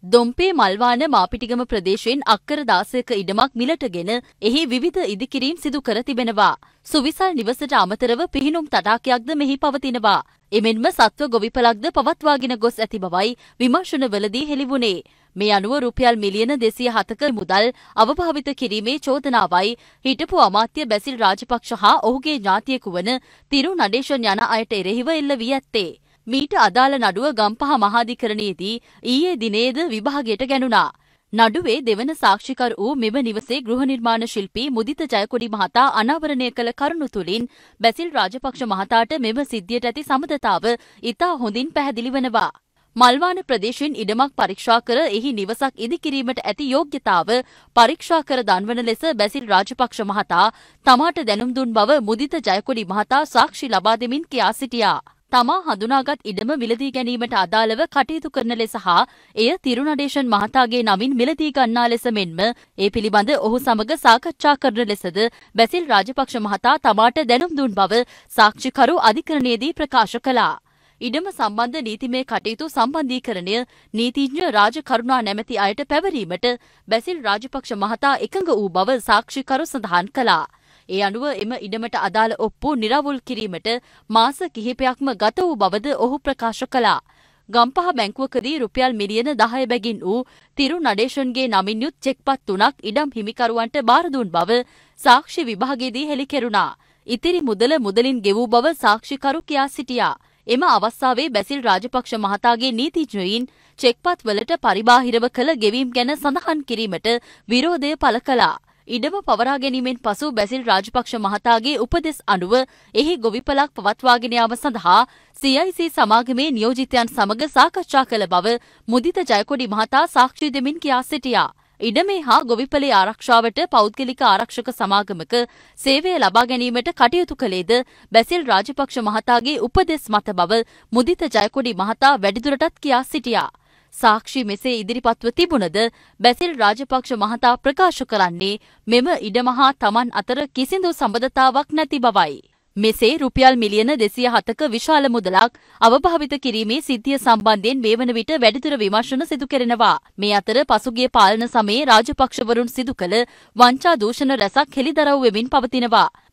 දොම්පේ මල්වාන මාපිටිගම ප්‍රදේශයෙන් අක්කර 16ක ඉඩමක් මිලටගෙන එහි විවිධ ඉදිකිරීම් සිදු කර තිබෙනවා. සුවිසල් නිවසට අමතරව පිහිනුම් තටාකයක්ද මෙහි පවතිනවා. එමෙන්ම සත්ව ගොවිපලක්ද පවත්වාගෙන ගොස් ඇති බවයි විමර්ශනවලදී හෙළිවුණේ. මේ අනුව රුපියල් මිලියන 207ක මුදල් අවභාවිත කිරීමේ චෝදනාවයි හිටපු අමාත්‍ය බැසිල් රාජපක්ෂ හා ඔහුගේ ඥාතියෙකු වන තිරු නඩේෂන් යන අයට එරෙහිව එල්ල වී ඇත්තේ. මීට අදාළ නඩුව ගම්පහ මහාධිකරණයේදී ඊයේ දිනේද විභාගයට ගැනුණා. නඩුවේ දෙවන සාක්ෂිකරු වූ මෙම නිවසේ ගෘහ නිර්මාණ ශිල්පී මුදිත ජයකොඩි මහතා අනාවරණය කළ කරුණු තුලින් බැසිල් රාජපක්ෂ මහතාට මෙම සිද්ධියට ඇති සමතතාව ඉතා හොඳින් පැහැදිලි වනවා. මල්වාන ප්‍රදේශයෙන් ඉඩමක් පරීක්ෂා කර එහි නිවසක් ඉදිකිරීමට ඇති යෝග්‍යතාව පරීක්ෂා කර දන්වන ලෙස බැසිල් රාජපක්ෂ මහතා තමාට දැනුම් දුන් බව මුදිත ජයකොඩි මහතා සාක්ෂි ලබා දෙමින් කියා සිටියා. තමා හඳුනාගත් ඉඩම මිලදී ගැනීමට අදාළව කටයුතු කරන ලෙස හා එය තිරුනඩේෂන් මහතාගේ නමින් මිලදී ගන්නා ලෙස මෙන්ම ඒ පිළිබඳ ඔහු සමග සාකච්ඡා කරන ලෙසද බැසිල් රාජපක්ෂ මහතා තමාට දැනුම් දුන් බව සාක්ෂිකරු අධිකරණයේදී ප්‍රකාශ කළා. ඉඩම සම්බන්ධ නීතිමය කටයුතු සම්බන්ධීකරණය නීතිඥ රාජකරුණා නැමැති අයට පැවරීමට බැසිල් රාජපක්ෂ මහතා එකඟ වූ බව සාක්ෂිකරු සඳහන් කළා. ඒ අනුව එම ඉඩමට අදාළ ඔප්පු නිරවුල් කිරීමට මාස කිහිපයක්ම ගත වූ බවද ඔහු ප්‍රකාශ කළා. ගම්පහ බැංකුවකදී රුපියල් මිලියන 10 බැගින් වූ තිරු නඩේෂන්ගේ නමින් යුත් චෙක්පත් 3ක් ඉඩම් හිමිකරුවන්ට බාර දුන් බව සාක්ෂි විභාගයේදී හෙළිකෙරුණා. ඉතිරි මුදල මුදලින් ගෙවූ බව සාක්ෂිකරු කියා සිටියා. එම අවස්ථාවේ බැසිල් රාජපක්ෂ මහතාගේ නීතිඥයින් චෙක්පත් වලට පරිබාහිරව කළ ගෙවීම් ගැන සඳහන් කිරීමට විරෝධය පළ කළා. ඉඩම පවරා ගැනීමෙන් පසු බැසිල් රාජපක්ෂ මහතාගේ උපදෙස් අනුව එහි ගොවිපලක් පවත්වාගෙන යාම සඳහා CIC සමාගමේ නියෝජිතයන් සමග සාකච්ඡා කළ බව මුදිත ජයකොඩි මහතා සාක්ෂි දෙමින් කියා සිටියා. ඉඩමේ හා ගොවිපලේ ආරක්ෂාවට පෞද්ගලික ආරක්ෂක සමාගමක සේවය ලබා ගැනීමට කටයුතු කළේද බැසිල් රාජපක්ෂ මහතාගේ උපදෙස් මත බව මුදිත ජයකොඩි මහතා වැඩිදුරටත් කියා සිටියා. සාක්ෂි මෙසේ ඉදිරිපත්ව තිබුණද බැසිල් රාජපක්ෂ මහතා ප්‍රකාශ කරන්නේ මෙම ඉඩම හා තමන් අතර කිසිදු සම්බන්ධතාවක් නැති බවයි. මෙසේ රුපියල් මිලියන 207ක විශාල මුදලක් අවභාවිත කිරීමේ සිද්ධිය සම්බන්ධයෙන් මේ වන විට වැඩිදුර විමර්ශන සිදු කෙරෙනවා. මේ අතර පසුගිය පාලන සමයේ රාජපක්ෂවරුන් සිදු කළ වංචා දූෂණ රැසක් හෙළිදරව් වෙමින් පවතිනවා.